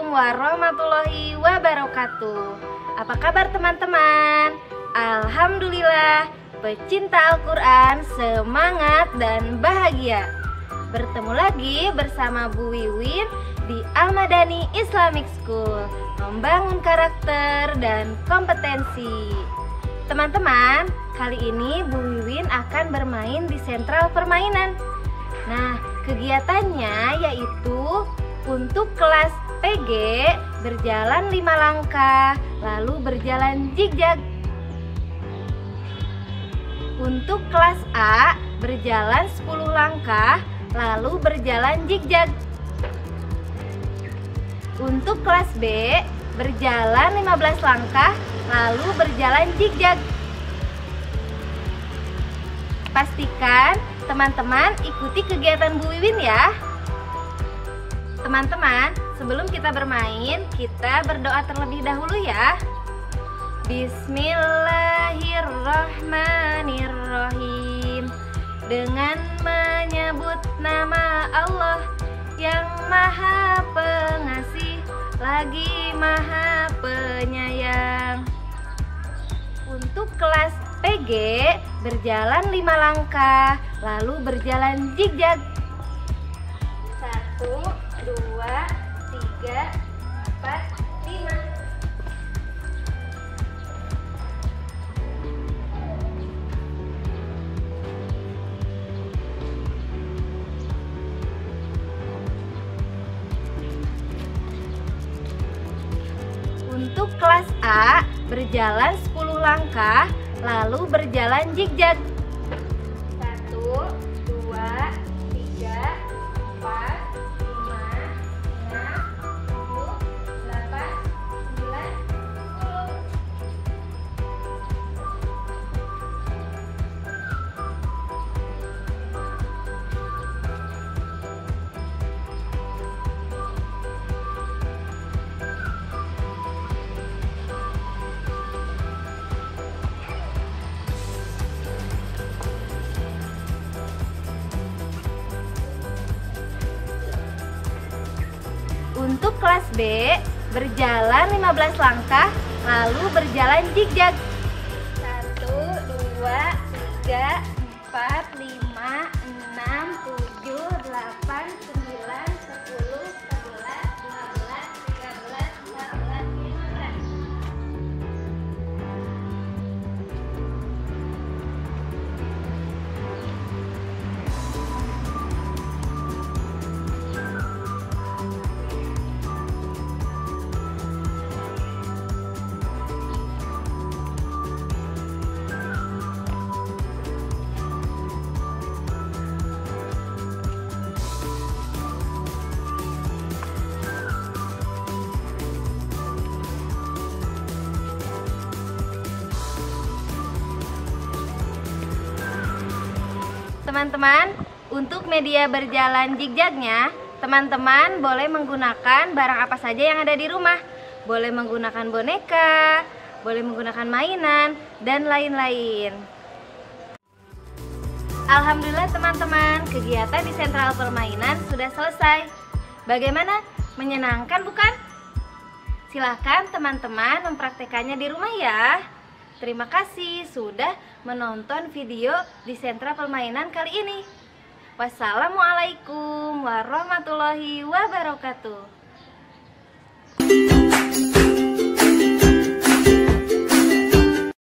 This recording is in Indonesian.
warahmatullahi wabarakatuh. Apa kabar teman-teman? Alhamdulillah, pecinta Al-Quran semangat dan bahagia. Bertemu lagi bersama Bu Wiwin di Al-Madani Islamic School, membangun karakter dan kompetensi. Teman-teman, kali ini Bu Wiwin akan bermain di sentral permainan. Nah, kegiatannya yaitu untuk kelas PG berjalan 5 langkah, lalu berjalan zigzag. Untuk kelas A berjalan 10 langkah, lalu berjalan zigzag. Untuk kelas B berjalan 15 langkah, lalu berjalan zigzag. Pastikan teman-teman ikuti kegiatan Bu Wiwin ya. Teman-teman, sebelum kita bermain, kita berdoa terlebih dahulu ya. Bismillahirrahmanirrahim. Dengan menyebut nama Allah yang Maha Pengasih lagi Maha Penyayang. Untuk kelas PG berjalan 5 langkah, lalu berjalan zigzag. 1, 2, 3, 4, 5. Untuk kelas A berjalan 10 langkah, lalu berjalan zigzag. 1, 2, 3, 4, 5, 6, 7, 8, 9, 10. Untuk kelas B berjalan 15 langkah, lalu berjalan zigzag. 1, 2, 3, 4, 5, 6, 7, 8, 9, 10, 11, 12, 13, 14, 15. Teman-teman, untuk media berjalan zigzagnya, teman-teman boleh menggunakan barang apa saja yang ada di rumah. Boleh menggunakan boneka, boleh menggunakan mainan, dan lain-lain. Alhamdulillah teman-teman, kegiatan di sentral permainan sudah selesai. Bagaimana? Menyenangkan bukan? Silahkan teman-teman mempraktekannya di rumah ya. Terima kasih sudah menonton video di sentra permainan kali ini. Wassalamualaikum warahmatullahi wabarakatuh.